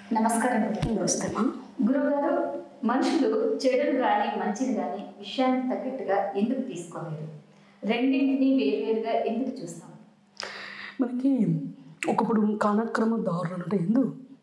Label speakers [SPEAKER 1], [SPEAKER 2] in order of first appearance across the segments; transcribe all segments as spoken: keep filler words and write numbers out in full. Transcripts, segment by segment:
[SPEAKER 1] నమస్కారం.
[SPEAKER 2] నమస్తేమా.
[SPEAKER 1] గురువుగారు, మనుషులు చెడును కానీ మంచిని కానీ విషయానికి తగ్గట్టుగా ఎందుకు తీసుకోలేరు? రెండింటినీ వేరువేరుగా ఎందుకు చూస్తాం?
[SPEAKER 2] మనకి ఒకప్పుడు కాలక్రమదారులు అంటే ఎందు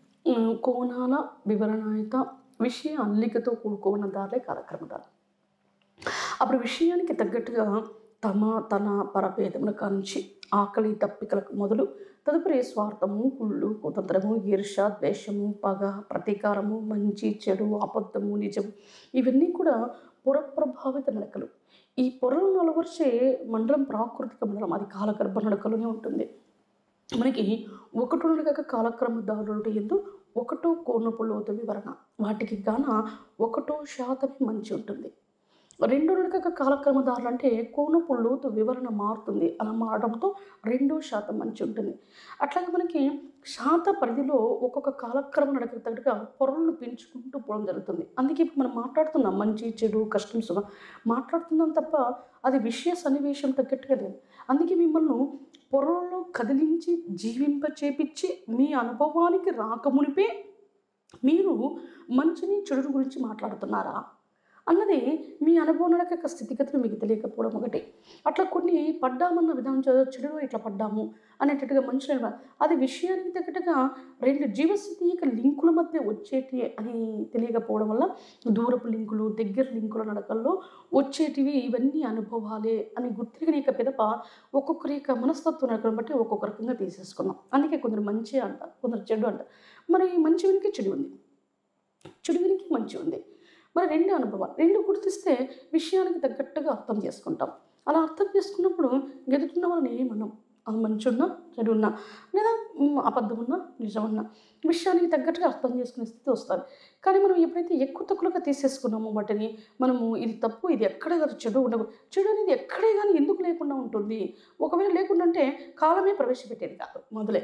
[SPEAKER 2] కోణాల వివరణాయత విషయ అల్లికతో కూడుకున్న దారులే కాలక్రమదారులు. అప్పుడు విషయానికి తగ్గట్టుగా తమ తన పరభేదముల కాంచి ఆకలి దప్పికలకు మొదలు తదుపరి స్వార్థము, కుళ్ళు, కుతంత్రము, ఈర్ష, ద్వేషము, పగ, ప్రతీకారము, మంచి, చెడు, అబద్ధము, నిజం ఇవన్నీ కూడా పొర ప్రభావిత నడకలు. ఈ పొరలు నలవర్చే మండలం ప్రాకృతిక మండలం, అది కాలగర్భ నడకలోనే ఉంటుంది. మనకి ఒకటో నడక కాలక్రమదారులు ఎందు ఒకటో కోణపు లోతు వివరణ, వాటికి గాన ఒకటో శాతమే మంచి ఉంటుంది. రెండో నడక కాలక్రమదారులు అంటే కోణపు లోతు వివరణ మారుతుంది. అలా మారడంతో రెండో శాతం మంచి ఉంటుంది. అట్లాగే మనకి శాత పరిధిలో ఒక్కొక్క కాలక్రమ నడక తగ్గట్టుగా పొరలను పెంచుకుంటూ పోవడం జరుగుతుంది. అందుకే ఇప్పుడు మనం మాట్లాడుతున్నాం మంచి, చెడు, కష్టం, సుఖం మాట్లాడుతున్నాం తప్ప అది విషయ సన్నివేశం తగ్గట్టుగా లేదు. అందుకే మిమ్మల్ని పొరలలో కదిలించి జీవింప చేపించి మీ అనుభవానికి రాకమునిపే మీరు మంచిని చెడు గురించి మాట్లాడుతున్నారా అన్నది మీ అనుభవం యొక్క స్థితిగతులు మీకు తెలియకపోవడం ఒకటి. అట్లా కొన్ని పడ్డామన్న విధానం చెడులో ఇట్లా పడ్డాము అనేటట్టుగా మంచి అది విషయానికి తగ్గట్టుగా రెండు జీవస్థితి యొక్క లింకుల మధ్య వచ్చేటి అని తెలియకపోవడం వల్ల దూరపు లింకులు, దగ్గర లింకుల నడకల్లో వచ్చేటివి ఇవన్నీ అనుభవాలే అని గుర్తిరిగిన యొక్క పిదప ఒక్కొక్కరి యొక్క మనస్తత్వ నడకలను బట్టి ఒక్కొక్క రకంగా తీసేసుకున్నాం. అందుకే కొందరు మంచి అంటారు, కొందరు చెడు అంటారు. మరి మంచి వెనికి చెడు ఉంది, చెడు వెనికి మంచి ఉంది. మరి రెండు అనుభవాలు రెండు గుర్తిస్తే విషయానికి తగ్గట్టుగా అర్థం చేసుకుంటాం. అలా అర్థం చేసుకున్నప్పుడు ఎదుటిన్న వాళ్ళని ఏమన్నాం, అది మంచి ఉన్నా చెడు ఉన్నా లేదా అబద్ధం ఉన్నా నిజం ఉన్నా విషయానికి తగ్గట్టుగా అర్థం చేసుకునే స్థితి వస్తుంది. కానీ మనం ఎప్పుడైతే ఎక్కువ తక్కువగా తీసేసుకున్నామో వాటిని మనము ఇది తప్పు, ఇది ఎక్కడే కాదు, చెడు ఉండదు. చెడు అనేది ఎక్కడే కానీ ఎందుకు లేకుండా ఉంటుంది? ఒకవేళ లేకుండా అంటే కాలమే ప్రవేశపెట్టేది కాదు మొదలే.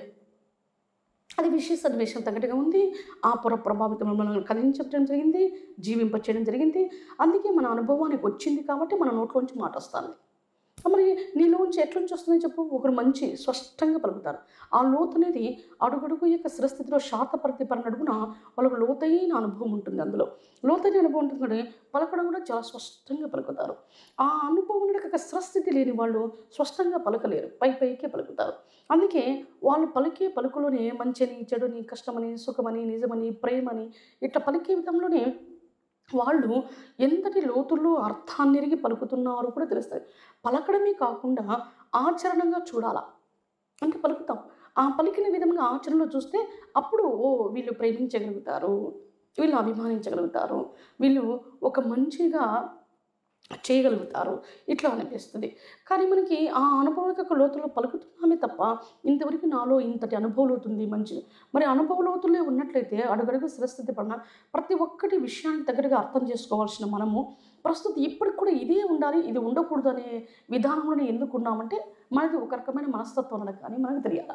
[SPEAKER 2] అది విషయ సన్నివేశం తగ్గట్టుగా ఉంది. ఆ పొర ప్రభావితం మనం కలిగించడం జరిగింది, జీవింప చేయడం జరిగింది. అందుకే మన అనుభవానికి వచ్చింది కాబట్టి మన నోట్లోంచి మాట వస్తుంది. మరి నీలోంచి ఎట్లోంచి వస్తుందని చెప్పు. ఒకరు మంచి స్పష్టంగా పలుకుతారు. ఆ లోతు అనేది అడుగడుగు యొక్క స్థిరస్థితిలో శాత ప్రతిపరణ అడుగున వాళ్ళకు లోతైన అనుభవం ఉంటుంది. అందులో లోతైన అనుభవం ఉంటుంది కానీ పలకడం కూడా చాలా స్పష్టంగా పలుకుతారు. ఆ అనుభవం యొక్క స్థిరస్థితి లేని వాళ్ళు స్పష్టంగా పలకలేరు, పై పైకే పలుకుతారు. అందుకే వాళ్ళు పలికే పలుకులోనే మంచిని, చెడుని, కష్టమని, సుఖమని, నిజమని, ప్రేమని ఇట్లా పలికే విధంలోనే వాళ్ళు ఎంతటి లోతుల్లో అర్థాన్ని ఎరిగి పలుకుతున్నారో కూడా తెలుస్తుంది. పలకడమే కాకుండా ఆచరణంగా చూడాలా అంటే పలుకుతాం. ఆ పలికిన విధంగా ఆచరణలో చూస్తే అప్పుడు ఓ వీళ్ళు ప్రేమించగలుగుతారు, వీళ్ళు అభిమానించగలుగుతారు, వీళ్ళు ఒక మంచిగా చేయగలుగుతారు ఇట్లా అనిపిస్తుంది. కానీ మనకి ఆ అనుభవం యొక్క లోతుల్లో పలుకుతున్నామే తప్ప ఇంతవరకు నాలో ఇంతటి అనుభవం లోతుంది మంచి. మరి అనుభవ లోతులే ఉన్నట్లయితే అడుగడుగు స్థిరస్థితి పడిన ప్రతి ఒక్కటి విషయానికి తగ్గట్టుగా అర్థం చేసుకోవాల్సిన మనము ప్రస్తుతం ఇప్పటికి కూడా ఇదే ఉండాలి, ఇది ఉండకూడదు అనే విధానంలోనే ఎందుకు ఉన్నామంటే మనది ఒక రకమైన మనస్తత్వం అనగా కానీ మనకు తెలియాలి.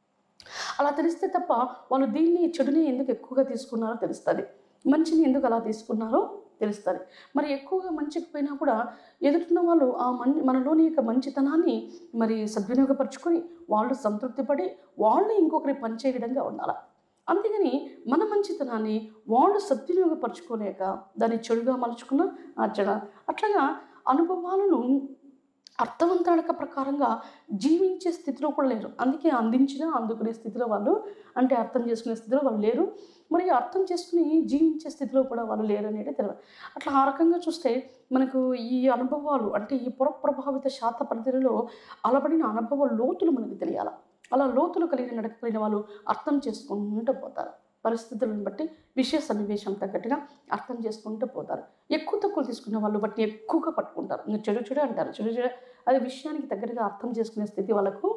[SPEAKER 2] అలా తెలిస్తే తప్ప వాళ్ళు దీన్ని చెడుని ఎందుకు ఎక్కువగా తీసుకున్నారో తెలుస్తుంది, మంచిని ఎందుకు అలా తీసుకున్నారో తెలుస్తుంది. మరి ఎక్కువగా మంచికి పోయినా కూడా ఎదుటిన్న వాళ్ళు ఆ మన్ మనలోని యొక్క మంచితనాన్ని మరి సద్వినియోగపరుచుకొని వాళ్ళు సంతృప్తి పడి వాళ్ళు ఇంకొకరి పనిచే విధంగా ఉండాలి. అంతేగాని మన మంచితనాన్ని వాళ్ళు సద్వినియోగపరచుకోలేక దాన్ని చెడుగా మలుచుకున్న ఆ చెడ అట్లాగా అనుభవాలను అర్థవంతాడక ప్రకారంగా జీవించే స్థితిలో కూడా లేరు. అందుకే అందించిన అందుకునే స్థితిలో వాళ్ళు అంటే అర్థం చేసుకునే స్థితిలో వాళ్ళు లేరు. మరి అర్థం చేసుకుని జీవించే స్థితిలో కూడా వాళ్ళు లేరు అనేది తెలియదు. అట్లా ఆ రకంగా చూస్తే మనకు ఈ అనుభవాలు అంటే ఈ పొర ప్రభావిత శాత పరిధిలో అలబడిన అనుభవ లోతులు మనకు తెలియాలి. అలా లోతులు కలిగిన నడక కలిగిన వాళ్ళు అర్థం చేసుకుంటూ పోతారు. పరిస్థితులను బట్టి విషయ సన్నివేశం తగ్గట్టుగా అర్థం చేసుకుంటూ పోతారు. ఎక్కువ తక్కువ తీసుకున్న వాళ్ళు బట్టి ఎక్కువగా పట్టుకుంటారు. ఇంకా చెడు చెడు అంటారు, చెడు చెడు అది విషయానికి తగ్గట్టుగా అర్థం చేసుకునే స్థితి వాళ్ళకు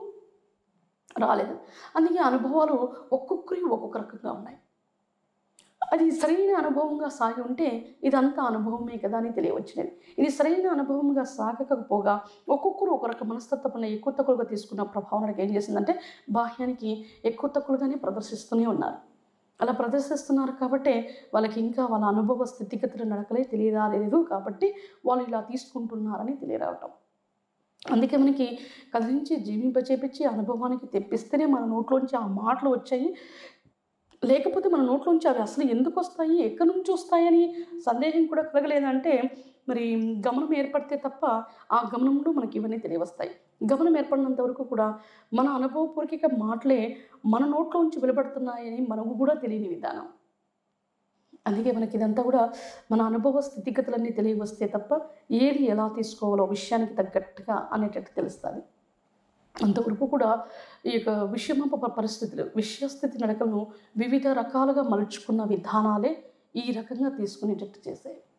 [SPEAKER 2] రాలేదు. అందుకే అనుభవాలు ఒక్కొక్కరి ఒక్కొక్క రకంగా ఉన్నాయి. అది సరైన అనుభవంగా సాగి ఉంటే ఇదంతా అనుభవమే కదా అని తెలియవచ్చినది. ఇది సరైన అనుభవంగా సాగకపోగా ఒక్కొక్కరు ఒక రకం మనస్తత్వపైన ఎక్కువ తక్కువగా తీసుకున్న ప్రభావం ఏం చేసిందంటే బాహ్యానికి ఎక్కువ తక్కువగానే ప్రదర్శిస్తూనే ఉన్నారు. అలా ప్రదర్శిస్తున్నారు కాబట్టి వాళ్ళకి ఇంకా వాళ్ళ అనుభవ స్థితిగతులు నడకలే తెలియదా లేదు కాబట్టి వాళ్ళు ఇలా తీసుకుంటున్నారని తెలియరావటం. అందుకే మనకి కదిలించి జీవింపచేపించి అనుభవానికి తెప్పిస్తేనే మన నోట్లోంచి ఆ మాటలు వచ్చాయి. లేకపోతే మన నోట్లోంచి అవి అసలు ఎందుకు వస్తాయి, ఎక్కడి నుంచి వస్తాయని సందేహం కూడా కలగలేదంటే మరి గమనం ఏర్పడితే తప్ప ఆ గమనంలో మనకి ఇవన్నీ తెలియవస్తాయి. గమనం ఏర్పడినంత వరకు కూడా మన అనుభవపూర్వక మాటలే మన నోట్లోంచి వెలువడుతున్నాయని మనకు కూడా తెలియని విధానం. అందుకే మనకి ఇదంతా కూడా మన అనుభవ స్థితిగతులన్నీ తెలియవస్తే తప్ప ఏది ఎలా తీసుకోవాలో విషయానికి తగ్గట్టుగా అనేటట్టు తెలుస్తుంది. అంతవరకు కూడా ఈ యొక్క విషమప పరిస్థితులు, విషయస్థితి నడకలను వివిధ రకాలుగా మలుచుకున్న విధానాలే ఈ రకంగా తీసుకునేటట్టు చేశాయి.